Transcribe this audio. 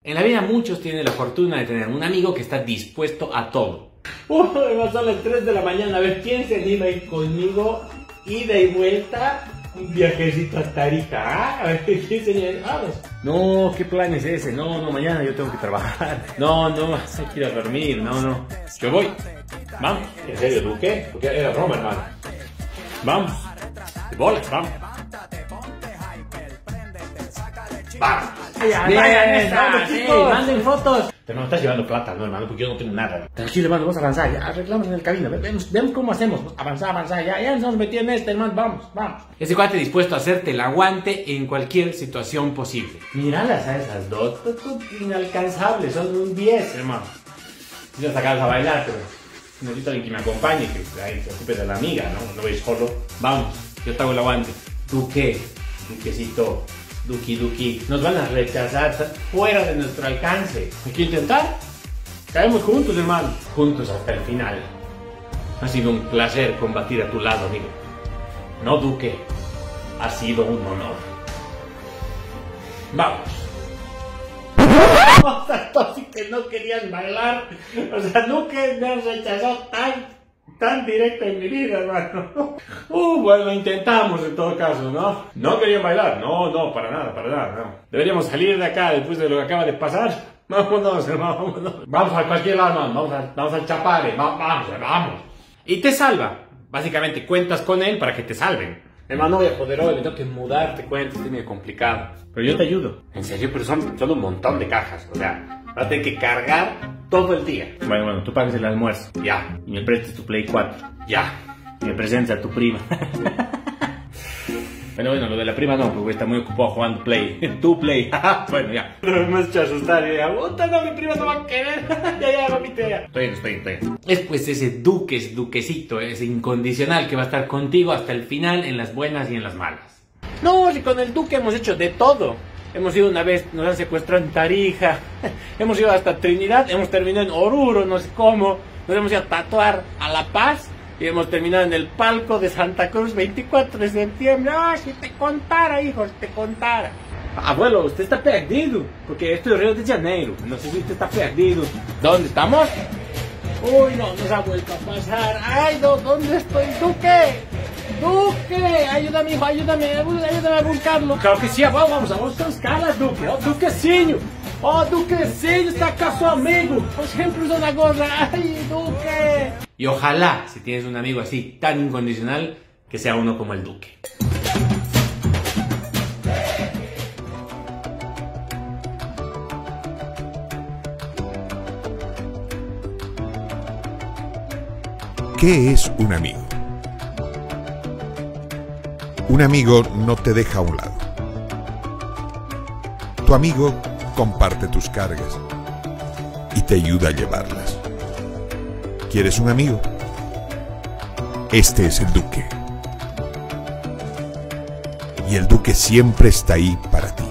En la vida muchos tienen la fortuna de tener un amigo que está dispuesto a todo. Son las 3 de la mañana, a ver quién se anima a ir conmigo, ida y vuelta, un viajecito a Tarija, ¿ah? A ver quién se anima, vamos. No, ¿qué plan es ese? No, mañana yo tengo que trabajar. No, hay que ir a dormir, no. Yo voy, vamos. ¿En serio, Duque? Porque era broma, hermano. Vamos, de bolas, vamos. ¡Vamos! Vamos, chicos, manden fotos. Pero no estás llevando plata, no, hermano, porque yo no tengo nada. Tranquilo, hermano, vamos a avanzar, ya arreglamos en el camino. Vemos cómo hacemos. Avanzar, ya nos metió en este, hermano, vamos. Ese cuate dispuesto a hacerte el aguante en cualquier situación posible. Míralas a esas dos, inalcanzables, son un 10, hermano. Yo sacarlas a bailar, pero necesito alguien que me acompañe, que ahí se ocupe de la amiga, ¿no? No veis solo. Vamos, yo te hago el aguante. Duquecito. Duki, nos van a rechazar, está fuera de nuestro alcance. Hay que intentar. Caemos juntos, hermano. Juntos hasta el final. Ha sido un placer combatir a tu lado, amigo. No, Duque. Ha sido un honor. Vamos. O sea, tú sí que no querías bailar. O sea, Duque me has rechazado tan directo en mi vida, hermano. Bueno, intentamos en todo caso, ¿no? ¿No querían bailar? No, para nada, no. Deberíamos salir de acá después de lo que acaba de pasar. Vámonos, hermano, vámonos. Vamos a cualquier lado, hermano. Vamos al Chapare. Vamos. Y te salva. Básicamente cuentas con él para que te salven. Hermano, voy a joder hoy, me tengo que mudar, te cuento, es medio complicado. Pero yo te ayudo. En serio, pero son un montón de cajas. O sea, vas a tener que cargar todo el día. Bueno, tú pagas el almuerzo. Ya. Y me prestes tu Play 4. Ya. Y me presentes a tu prima. Bueno, lo de la prima no, porque está muy ocupado jugando Play. Tu Play. Bueno, ya. Pero me has hecho asustar y ya. Puta, no, mi prima no va a querer. ya, mamita, ya. Estoy bien. Es pues ese duquecito, ese incondicional que va a estar contigo hasta el final, en las buenas y en las malas. No, si con el Duque hemos hecho de todo. Hemos ido una vez, nos han secuestrado en Tarija, hemos ido hasta Trinidad, hemos terminado en Oruro, no sé cómo, nos hemos ido a tatuar a La Paz y hemos terminado en el palco de Santa Cruz 24 de septiembre. Si te contara, hijo, si te contara. Abuelo, usted está perdido, porque esto es Río de Janeiro, no sé si usted está perdido. ¿Dónde estamos? Uy, no, nos ha vuelto a pasar. Ay, no, ¿dónde estoy? Duque, ayúdame, hijo, ayúdame a buscarlo. Claro que sí, vamos a buscar, Duque. Duquecinho, está acá su amigo. Por ejemplo, es una gorra. Ay, Duque. Y ojalá, si tienes un amigo así, tan incondicional, que sea uno como el Duque. ¿Qué es un amigo? Un amigo no te deja a un lado. Tu amigo comparte tus cargas y te ayuda a llevarlas. ¿Quieres un amigo? Este es el Duque. Y el Duque siempre está ahí para ti.